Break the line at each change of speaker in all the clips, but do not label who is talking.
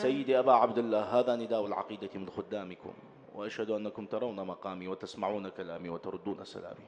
سيدي أبا عبد الله، هذا نداء العقيدة من خدامكم، وأشهد أنكم ترون مقامي وتسمعون كلامي وتردون سلامي.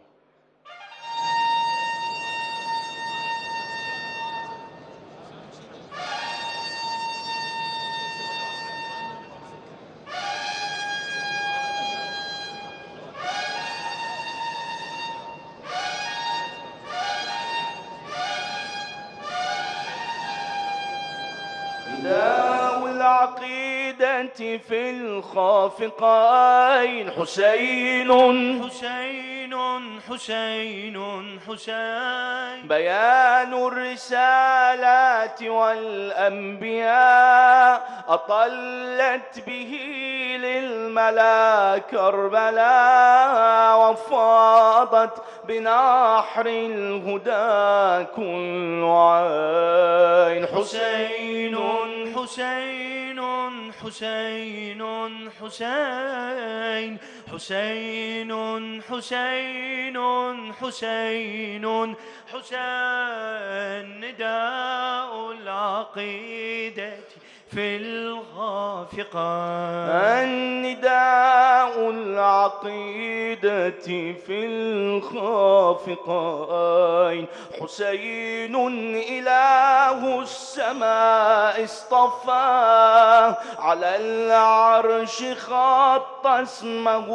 نداء العقيدة في الخافقين حسين
حسين حسين حسين.
بيان الرسالات والأنبياء أطلت به للملا كربلاء، وفاضت بنحر الهدى كل عين.
حسين حسين حسين حسين حسين حسين حسين حسين. نداء العقيدة في الخافقين.
النداء العقيدة في الخافقين. حسين إله السماء اصطفاه، على العرش خط اسمه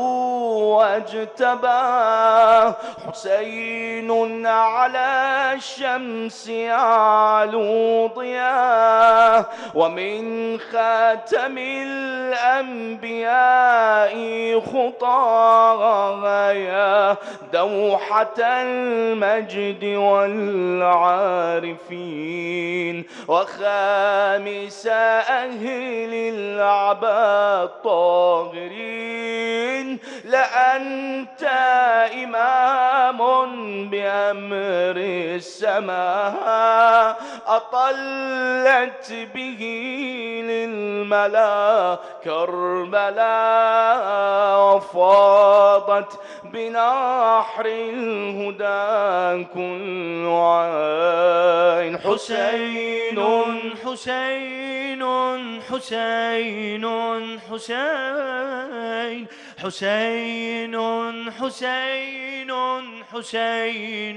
واجتباه. حسين على الشمس يعلو ضياه، ومن خاتم الأنبياء خطاه. يا دوحة المجد والعارفين، وخامس أهل العباد الطاهرين. لأنت إمام بأمر السماء، أطلت به للملا كربلاء، وفاضت بنحر الهدى كل عين.
حسين حسين حسين حسين حسين حسين حسين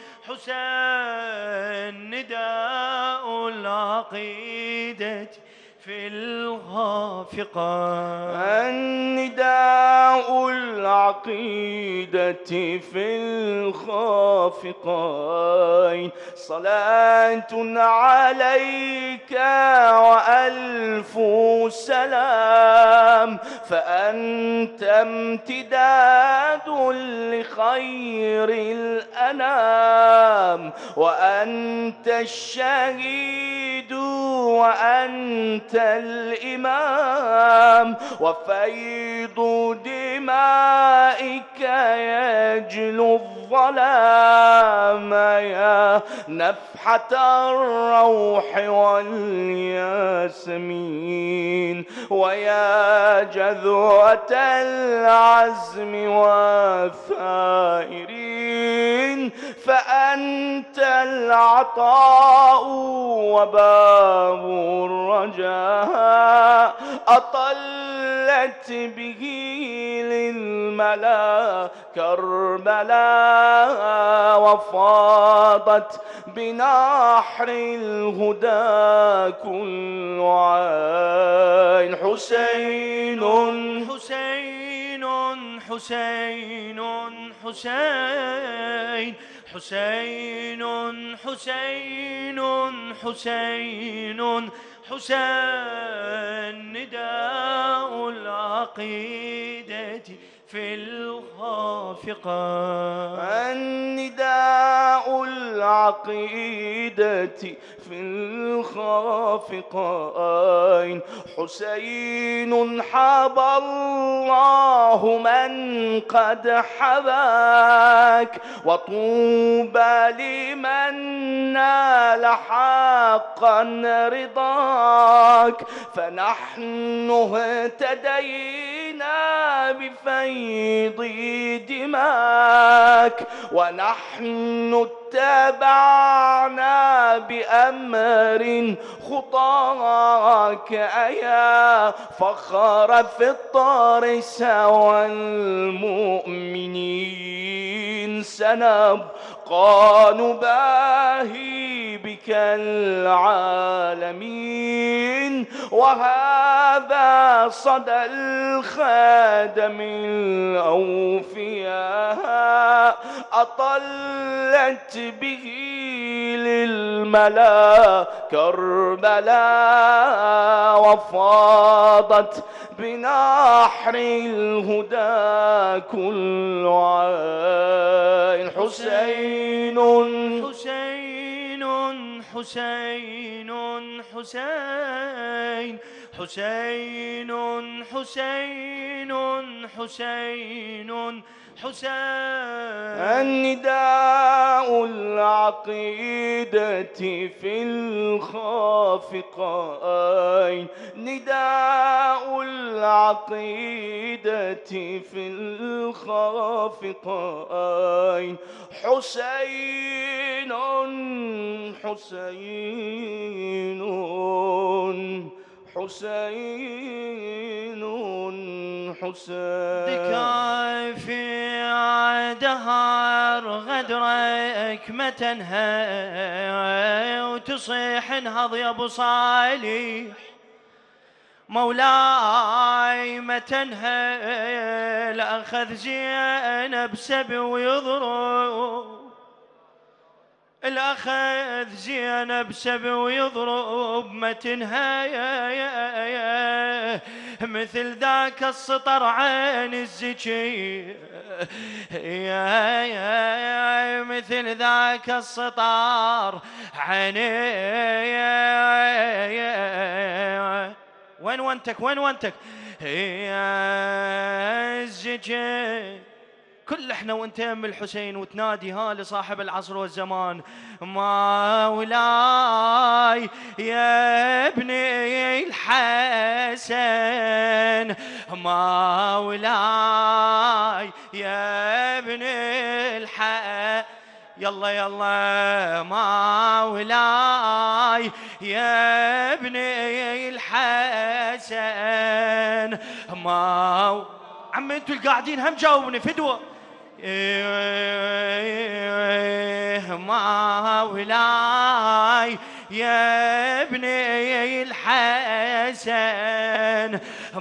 حسين. نداء العقيدة في الخافقين.
النداء العقيدة في الخافقين. صلاة عليك وألف سلام، فأنت امتداد لخير الأنام، وأنت الشهيد وأنت الإمام، وفيض دمائك يجلو الظلام. يا نفحة الروح والياسمين، ويا جذوة العزم والثائرين. فأنت العطاء وباب الرجاء، أطلت به للملا كربلاء، وفاضت بنحر الهدى كل عين. حسين
حسين حسين حسين حسين حسين حسين حسين. نداء العقيدة في الخافقين.
النداء العقيدة في الخافقين. حسين حبى الله من قد حباك، وطوبى لمن نال حقا رضاك. فنحن اهتدينا اسقنا بفيض دماك ونحن اتبعنا بأمر خطاك أيا فخر فطر سوى المؤمنين سنبقى نباهي بك العالمين وهذا صدى الخادم الأوفياء أطلت به للملا كربلاء وفاضت بنحر الهدى كل عين حسين
حسين حسين حسين حسين حسين حسين حسين
النداء العقيدة في الخافقين نداء العقيدة في الخافقين حسين حسين حسين حسين
ذكاي في دهر غدرك ما تنهى وتصيح انهض يا ابو صالح مولاي ما تنهى لأخذ زينب سبي ويضرب الأخذ زينب سبي ويضرب ما تنهى مثل ذاك السطر عين الزكي مثل ذاك السطر عيني وين وانتك وين وانتك يا الزكي كل احنا وانت يم الحسين وتنادي ها لصاحب العصر والزمان مولاي يا ابني الحسن مولاي يا ابني الحسن يلا يلا مولاي يا ابني الحسن عمي انتوا القاعدين هم جاوبني فدوة مولاي يا ابني الحسن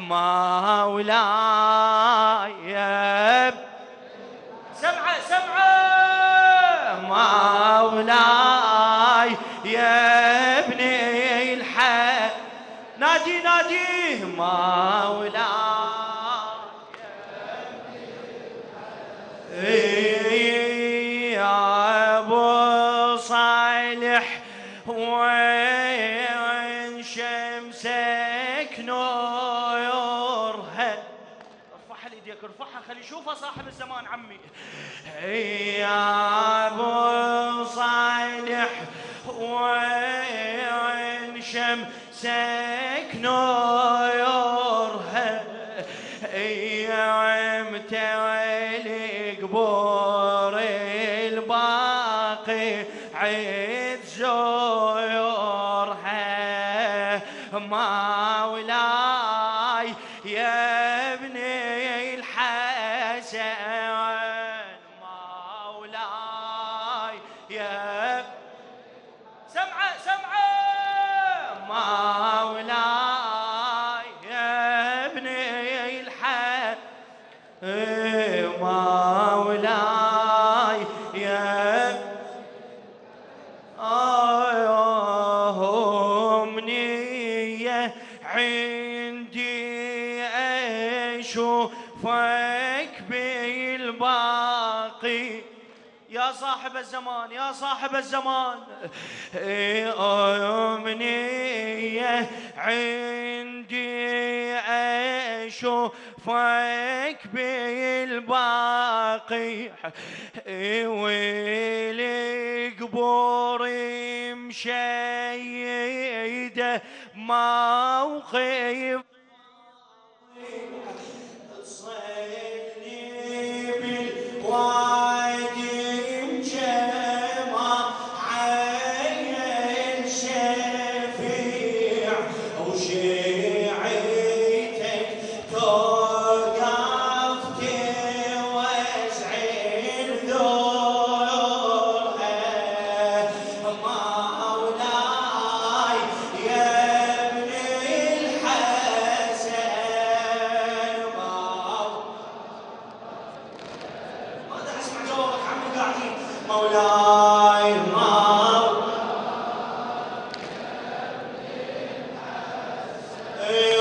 مولاي يا سمعة مولاي يا ابني الحسن نادي مولاي يا ابو صالح وين شمسك نورها ارفعها ليديك ارفعها خلي يشوفها صاحب الزمان عمي يا ابو صالح وين شمسك نورها يا متولي قبور الباقي عيد زورها مولاي يا ابني الحسن مولاي يا سمعة مولاي يا ابني الحسن مولاي يا أمنية عندي أشوفك بالباقي يا صاحب الزمان يا صاحب الزمان أمنية عندي أشوفك بالباقي والقبور مشيدة موقف
يا